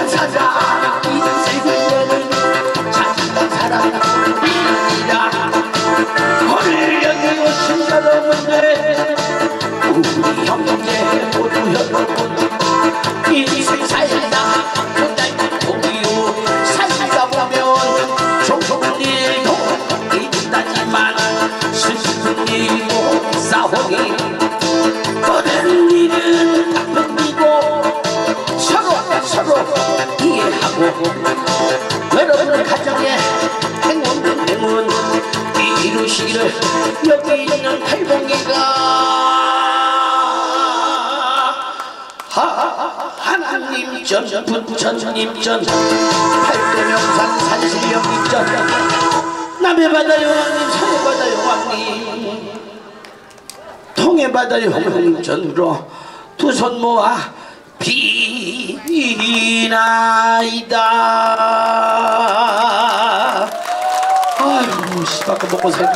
살아 살아 인생은 참 살아갑니다. 오늘 여기 오신 여러분들 우리 형제 모두 여러분 인생 살다 보다 보기요 살다 보면 좋은 일도 있다지만 슬픈 일도 싸우기 그런 일은 나쁜이고 서로 이해하고 여러분의 가정에 행운 이루시기를 여기 있는 팔봉이가 하나님 전 부처님 전 팔도명산 산신령 전 남해바다 여왕님 서해바다 여왕님 통해바다 여왕님 전으로 두 손 모아 비나이다. 아이고 씨발 먹고 살